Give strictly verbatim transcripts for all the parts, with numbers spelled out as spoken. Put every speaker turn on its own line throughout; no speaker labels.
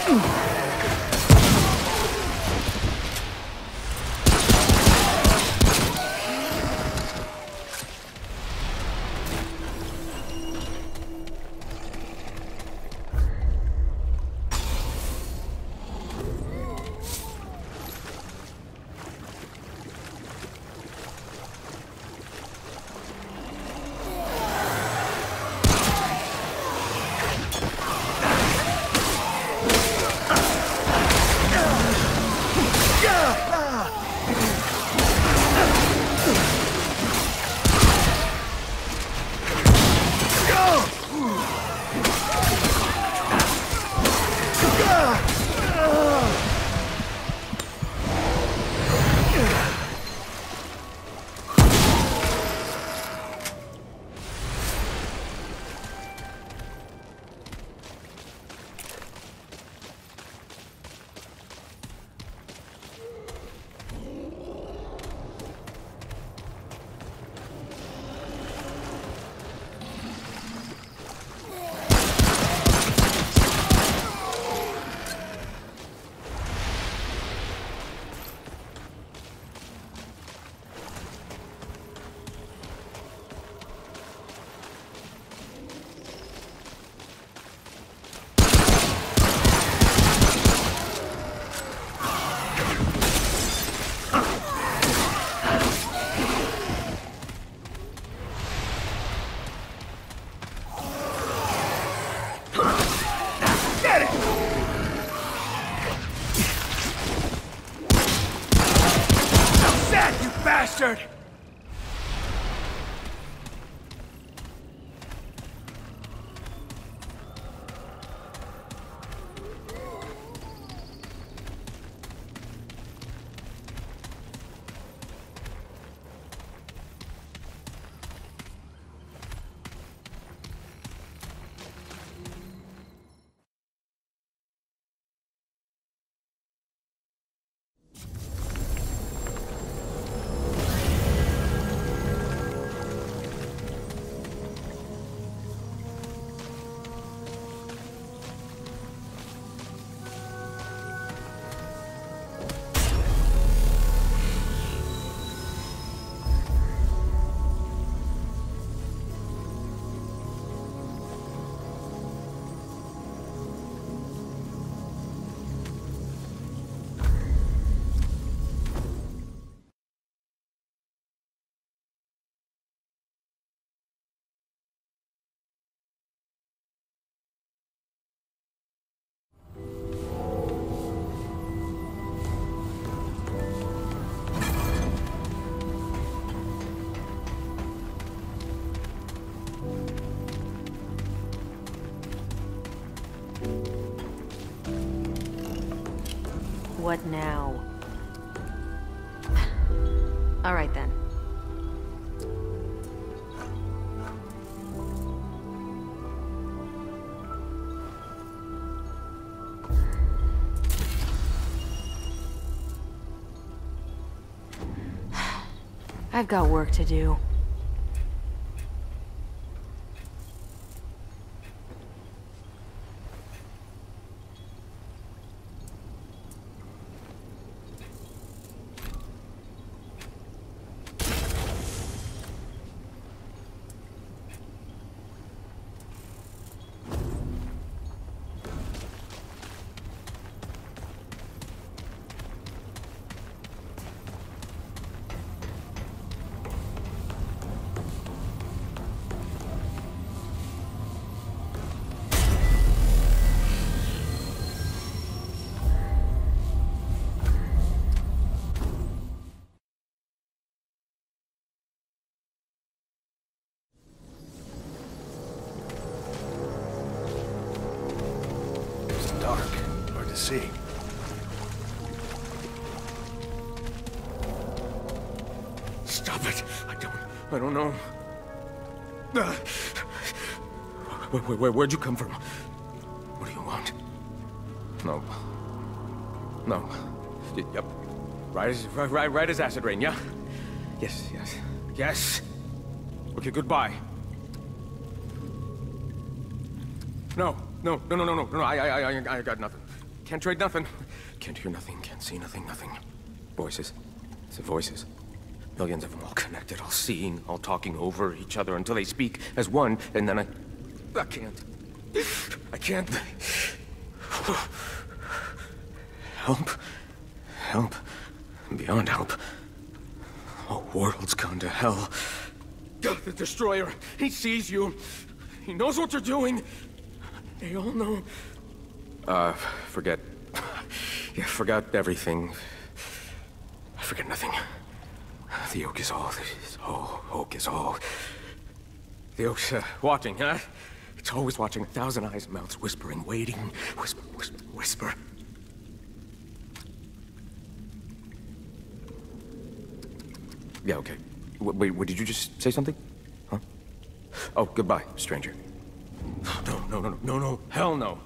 Bastard!
What now? All right then. I've got work to do.
See. Stop it! I don't... I don't know. Uh, where, where, where'd you come from? What do you want? No. No. Y yep. Right as, right, right, right as acid rain, yeah? Yes, yes. Yes! Okay, goodbye. No, no, no, no, no, no, no, I, I, I, I got nothing. Can't trade nothing. Can't hear nothing, can't see nothing, nothing. Voices. It's the voices. Millions of them all connected, all seeing, all talking over each other until they speak as one, and then I... I can't. I can't. Help. Help. Beyond help. Whole world's gone to hell. God, the Destroyer, he sees you. He knows what you're doing. They all know. Uh, forget. Yeah, forgot everything. I forget nothing. The Oak is all. The all. Oak is all. The Oak's uh, watching, huh? It's always watching. A thousand eyes and mouths whispering, waiting. Whisper, whisper, whisper. Yeah, okay. W wait, what, did you just say something? Huh? Oh, goodbye, stranger. No, no, no, no, no, no. Hell no.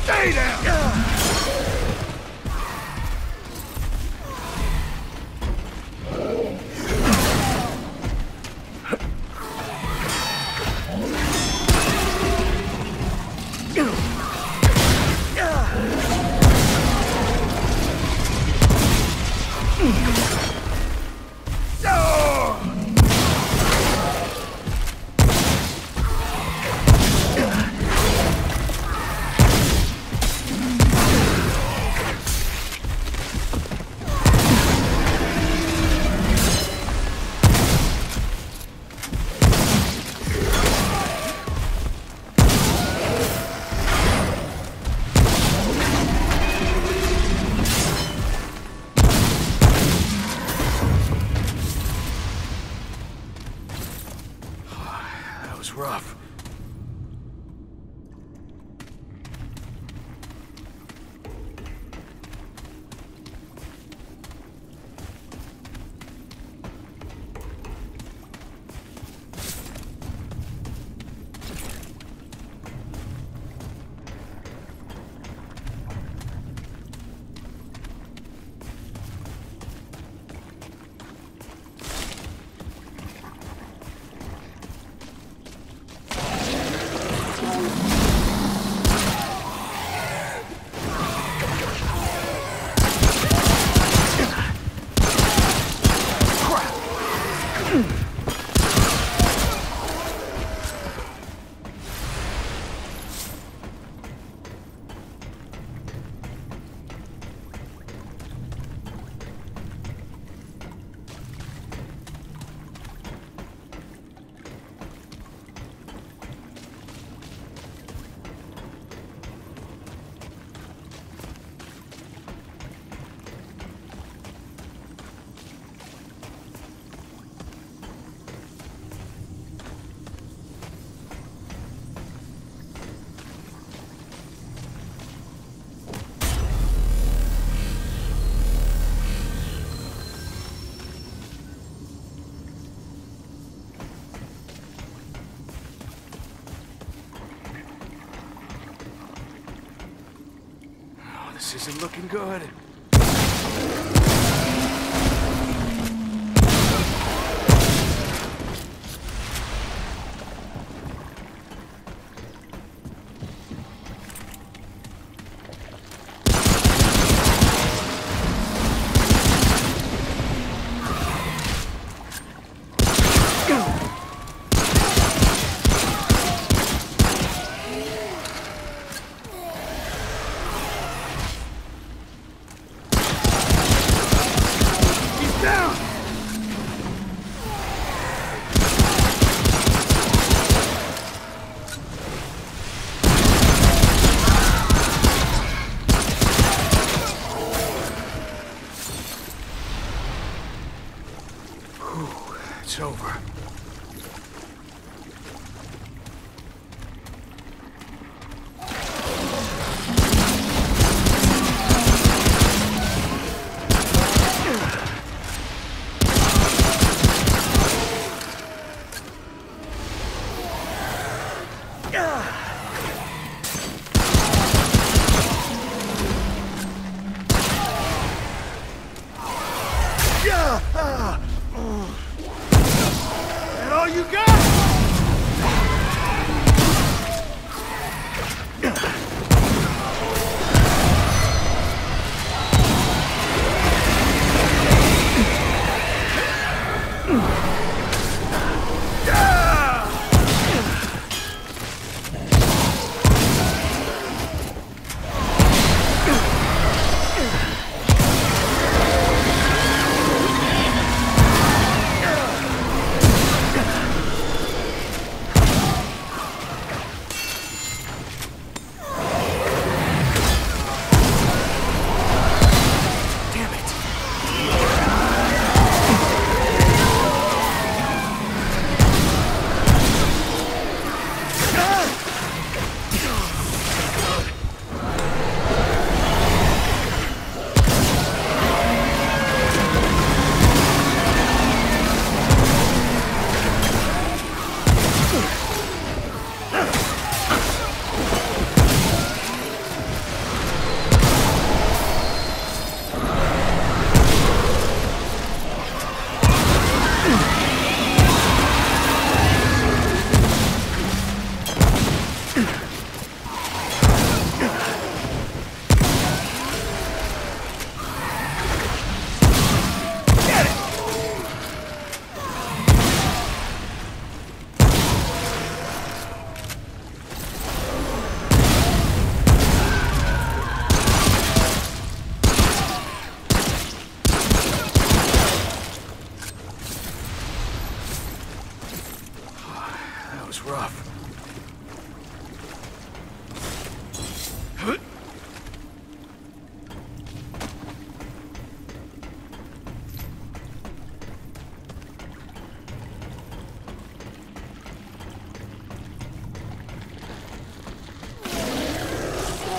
Stay down! Rough. This isn't looking good. It's over.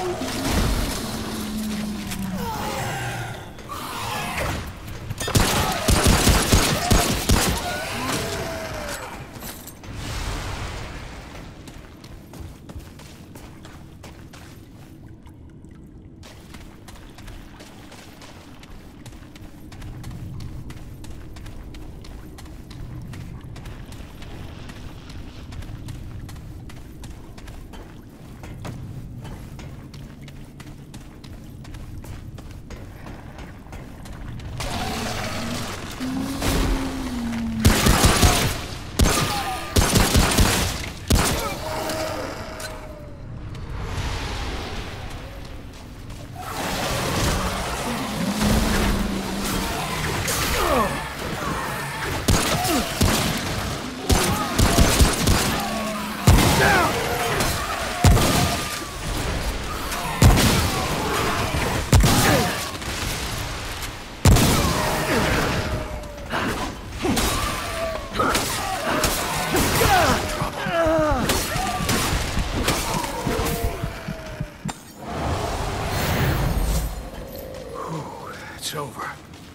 It's over.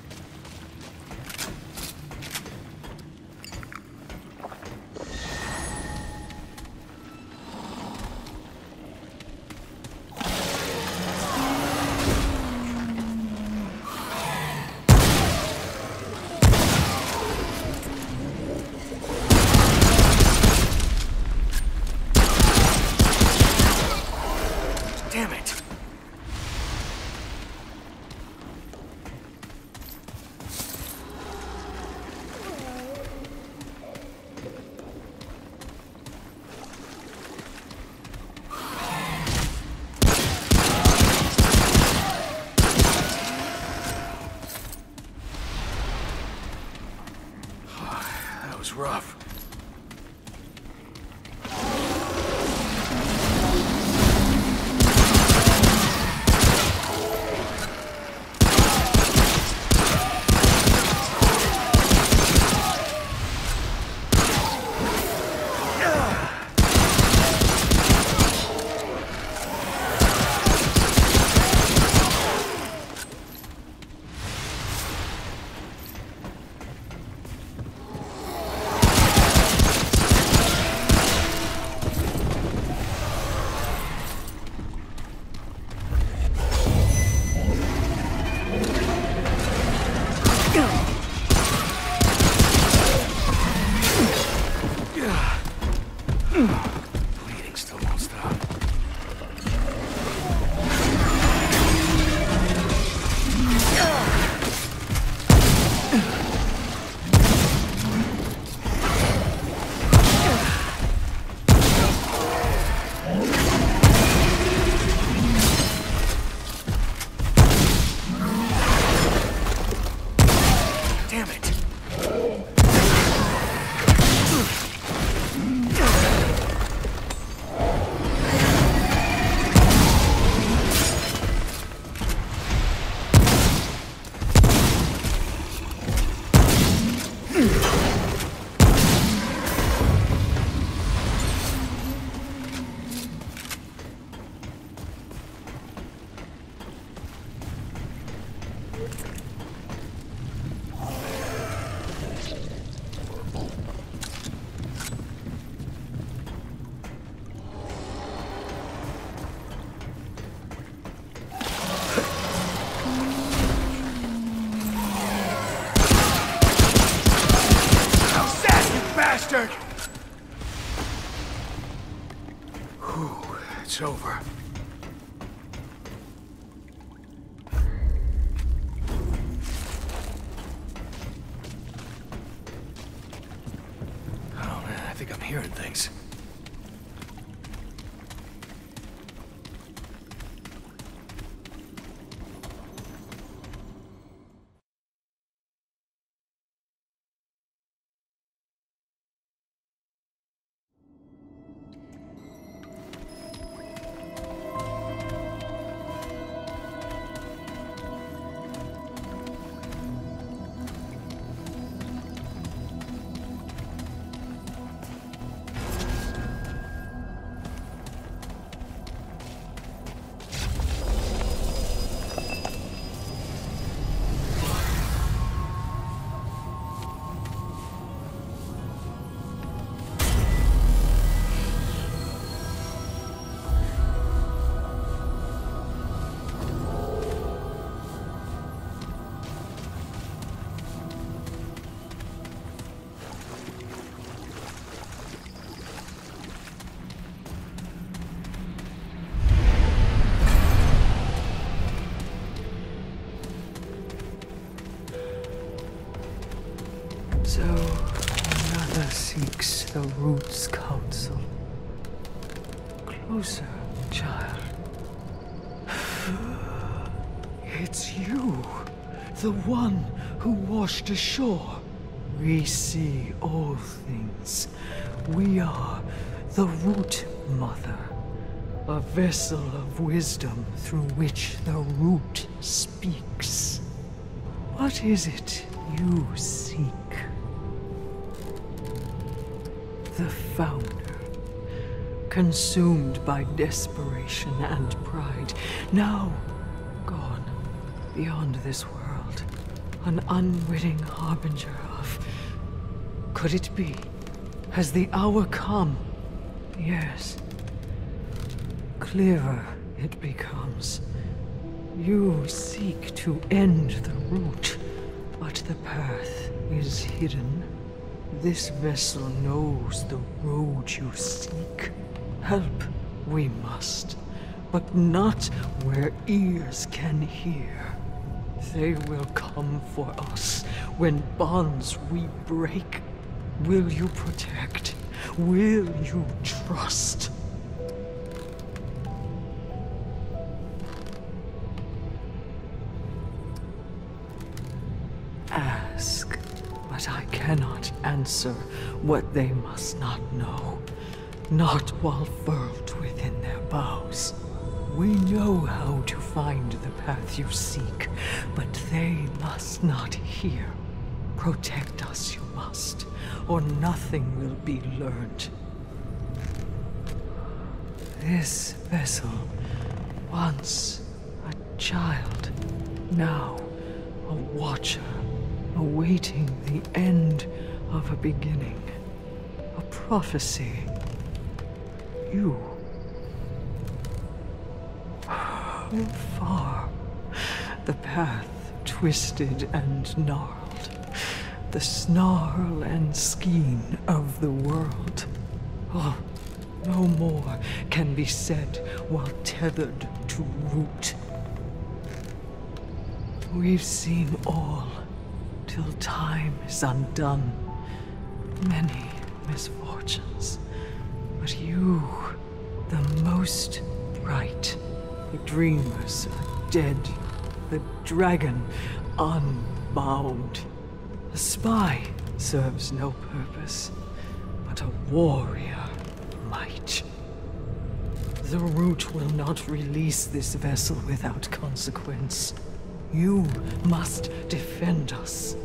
Damn it! That was rough. Bleeding still won't stop. Damn it! Bastard! Whew, it's over. Oh man, I think I'm hearing things.
vessel. Closer, child. It's you, the one who washed ashore. We see all things. We are the Root Mother, a vessel of wisdom through which the Root speaks. What is it you seek? The Founder, consumed by desperation and pride, now gone beyond this world, an unwitting harbinger of... Could it be? Has the hour come? Yes. Clearer it becomes. You seek to end the root, but the path is hidden. This vessel knows the road you seek. Help we must, but not where ears can hear. They will come for us when bonds we break. Will you protect? Will you trust? Ask, but I cannot answer what they must not know. Not while furled within their bows. We know how to find the path you seek, but they must not hear. Protect us you must, or nothing will be learned. This vessel, once a child, now a watcher, awaiting the end of a beginning, a prophecy. You. Far, the path twisted and gnarled, the snarl and skein of the world. Oh, no more can be said while tethered to root. We've seen all, till time is undone. Many misfortunes, but you, the most bright. The dreamers are dead, the dragon unbound. A spy serves no purpose, but a warrior might. The root will not release this vessel without consequence. You must defend us.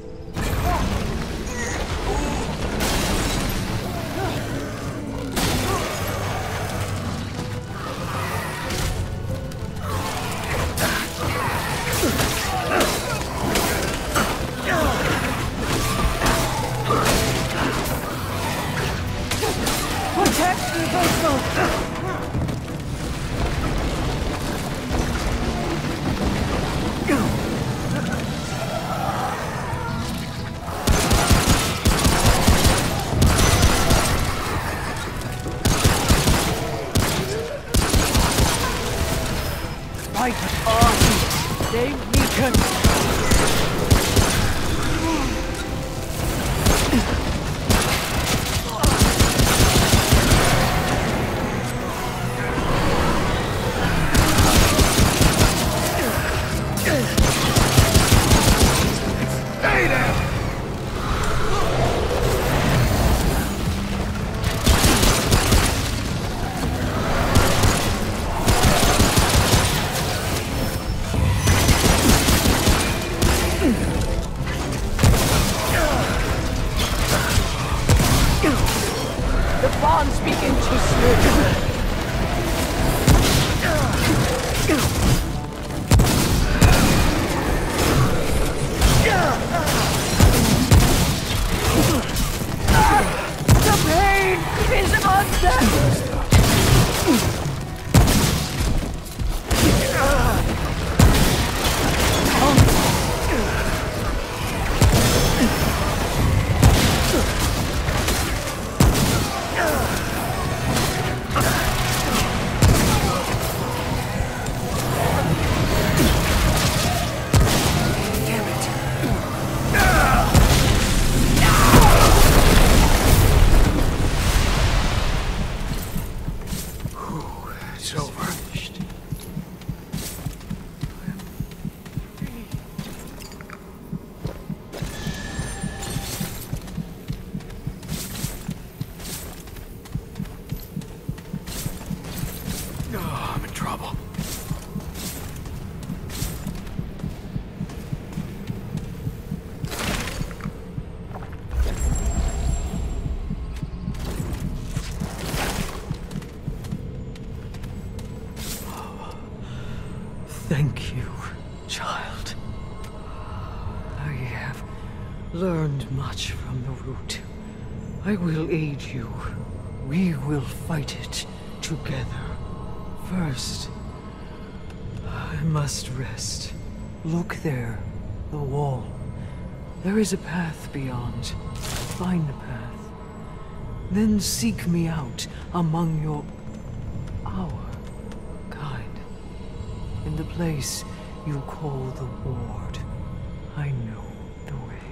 Thank you, child. I have learned much from the root. I will aid you. We will fight it together. First, I must rest. Look there, the wall. There is a path beyond. Find the path. Then seek me out among your... our kind. In the place you call the Ward. I know the way.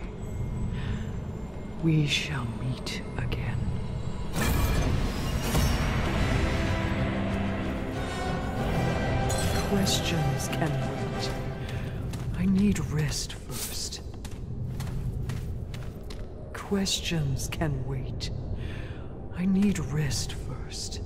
We shall meet again. Questions can wait. I need rest first. Questions can wait. I need rest first.